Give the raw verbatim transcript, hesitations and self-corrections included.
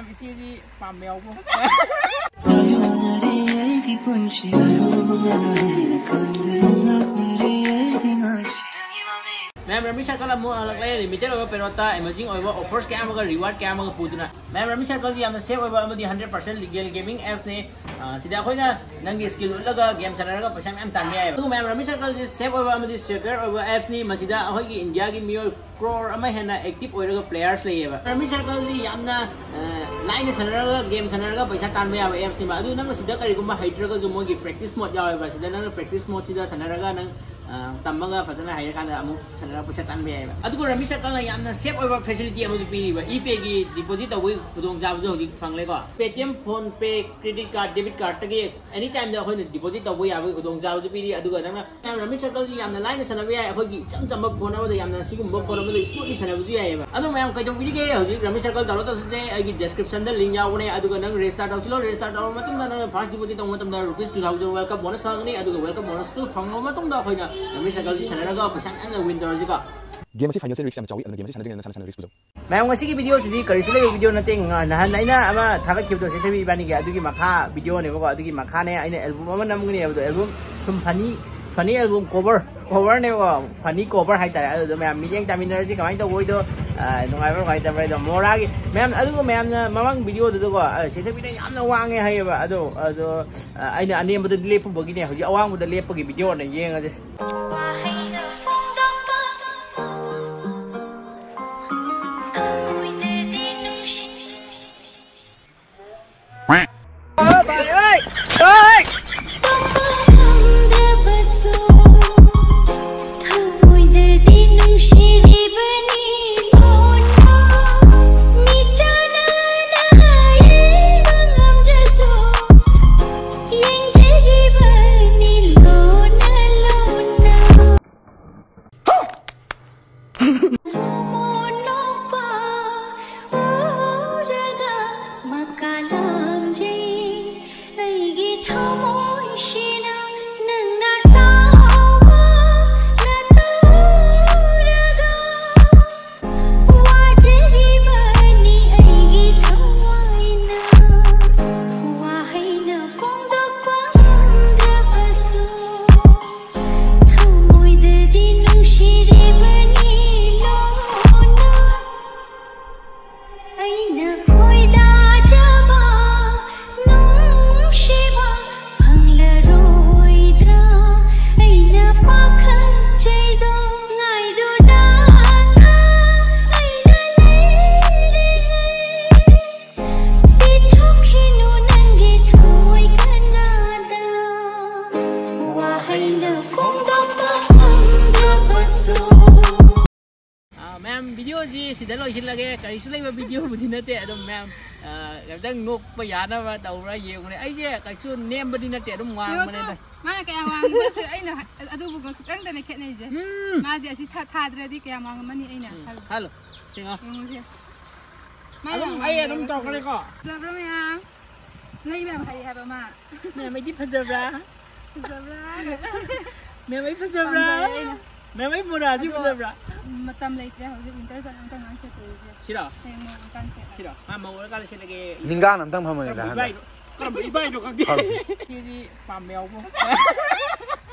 इसी पामेव को मैम रमी सर्कल लिमिटेड पेरोटा इमर्जिंग ऑफर्स क्या रिवार्ड क्या पुदना मैम Rummy Circle safe hundred percent legal gaming apps ने नंगी स्किल उल्लगा गेम सानरगा पैसा मैम तान याय मैम Rummy Circle safe secure apps ने इंडिया की मियोय क्रोर हेना एक्टिव प्लेयर्स लेब रमी सर्कल लाइन सानरगा गेम सानरगा पैसा तान याब एप्स ने नंग करीगुम हैट्रगसु मोगी प्रैक्टिस मोड यावेबा नंग प्रैक्टिस मोड सिदा सानरगा नंग तमगा फजना हैरकान अमु सानरगा पैसा तान याब अदुगो रमी सर्कल सेफ फैसिलिटी पीरीब ई पे की डिपोजिट तब खुदों चाबू हजिक फंगलेको Paytm PhonePe credit card debit card तक एनी टाइम डिपोजिट तब याब खुदों चाबू पीरी नंग रमी सर्कल लाइन सानब याय इचम चम फोन फोन स्मूथली सानबू याब मैम कईदीगे हजिक रमी सर्कल डाउनलोड तौसे डिस्क्रिप्शन लिंक यावने नंग रेजिस्टार तौसलो रेजिस्टार तौर फर्स्ट डिपोजिट तब rupees two thousand welcome bonus फंगनी वेलकम बोनस टू फंग रमी सर्कल सानरगा पैसा विन तौरसीको गेम से फाइनेंशियल रिस्क चावी गेम से सानजन सानजन रिस्क बुझो मैम ngasi वीडियो सिदी करिसु ले वीडियो नते नहन आइना अमा थागत खिबदो सेथबी बानी के अदुगी मखा वीडियो ने बको अदुगी मखा ने आइना एल्बम अमा नमगनी एबदो एल्बम सुम funny funny album cover cover ने फनी कवर हाइ तारे अदो मैम मिजेंग तामिनरजी कमाइ तो बोइदो नोंगाइबर हाइ ताबे दो मोरागी मैम अदुगो मैम ममंग वीडियो दो सेथबी ने यामना वांगे हाइबा अदो अदो आइना अनेमबदो लेपबगी ने हजि अवांगबदो लेपगी वीडियो ने येंगाजे मैम वीडियो जी सिदा लोइसिलगे करिसु लेबा वीडियो बुदि नते अदम मैम गदंग नोकपा यानाबा तौरा येंगने आइजे कइसु नेमबदि नते अदम वांगमने माना कया वांगबसे अइना अदुबु खतंग दने खेनेजे माजे असि था थाद्रदि कया वांगमनि अइना हेलो सिंगा येंगुसे अदम आइ अदम तौखले को जब्रा मैम नै मैम हाइ हाबा मा मैम आइदि फजब्रा फजब्रा मैम आइ फजब्रा मैम आइ मोराजी फजब्रा मतम लेत्रे हौजे विंटर सन अंतंग मानसे तोजे सिरा हे मो अंतंग से सिरा मा मौर काले सेलगे निंगा नंतंग फमने दा इबाइ नो कम इबाइ नो कंगे केजी पामेव को